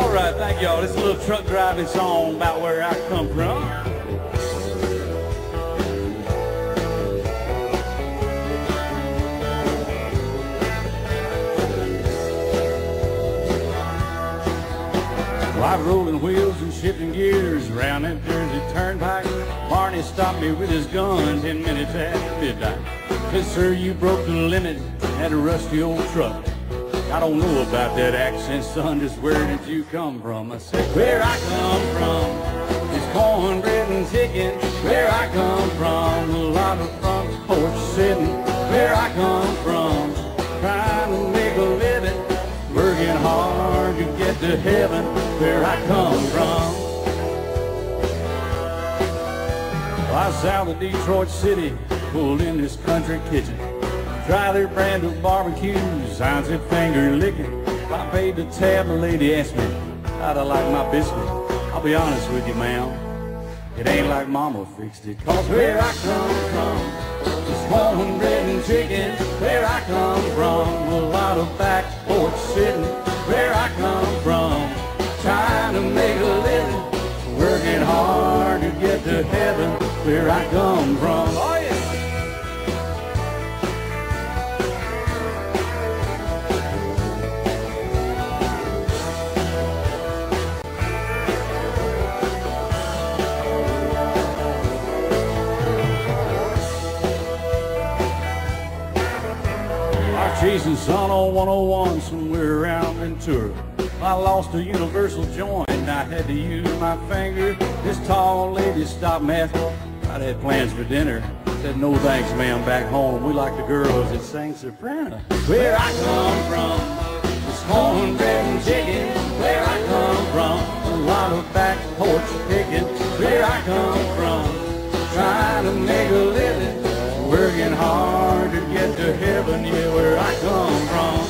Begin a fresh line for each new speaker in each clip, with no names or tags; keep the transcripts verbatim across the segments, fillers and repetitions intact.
All right, thank y'all. This is a little truck driving song about where I come from. Well, I've rolling wheels and shifting gears around that Jersey turnpike. Barney stopped me with his gun ten minutes after midnight. Said, sir, you broke the limit, had a rusty old truck. I don't know about that accent, son, just where did you come from? I said, where I come from is cornbread and chicken. Where I come from, a lot of front porch sitting. Where I come from, trying to make a living, working hard to get to heaven. Where I come from. Well, I was south of Detroit City, pulled in this country kitchen. Try their brand of barbecues, signs that finger licking. I paid the tab, the lady asked me how'd I like my biscuit. I'll be honest with you, ma'am, it ain't like mama fixed it. Cause where I come from is cornbread and chicken. Where I come from, a lot of back porch sitting. Where I come from, trying to make a living, working hard to get to heaven. Where I come from. Oh, yeah. Chasing sun on one oh one somewhere around Ventura. I lost a universal joint and I had to use my finger. This tall lady stopped me after I'd had plans for dinner. Said, no thanks, ma'am, back home we like the girls that sing soprano. Where I come from is cornbread and chicken. Where I come from, a lot of back porch picking. Where I come from, trying to make a living, working hard to get to heaven, yeah, where I come from.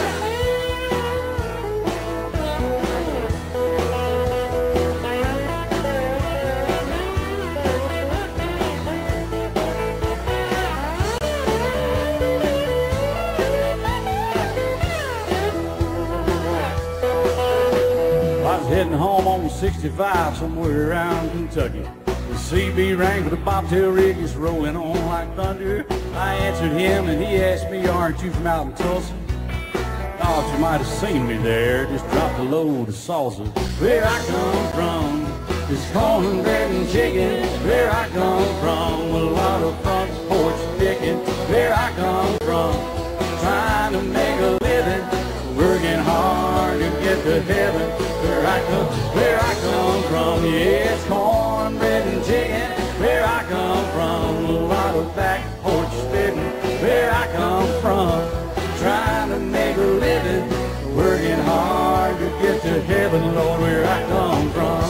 I was heading home on sixty-five somewhere around Kentucky. The C B rang with a bobtail rig is rolling on like thunder. I answered him and he asked me, aren't you from out in Tulsa? Thought you might have seen me there, just dropped a load of salsa. Where I come from is cornbread and chicken. Where I come from, a lot of front porch picking. Where I come from, trying to make a living, working hard to get to heaven. Where I come, where I come from, yeah, it's cornbread and chicken. Where I come from, a lot of back porch spitting. Where I come from, trying to make a living, working hard to get to heaven, Lord. Where I come from,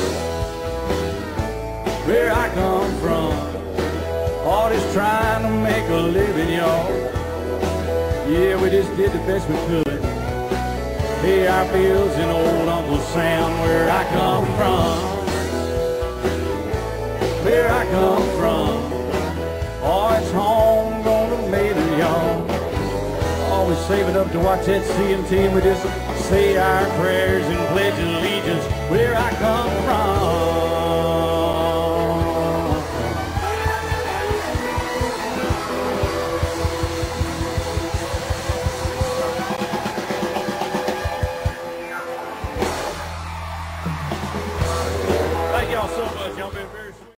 where I come from, all just trying to make a living, y'all. Yeah, we just did the best we could. Pay our bills in old Uncle Sam. Where I come from, where I come from, oh, it's home gonna make it, y'all. Always save it up to watch that C M T and we just say our prayers and pledge allegiance. Where I come from. Thank y'all so much. Y'all been very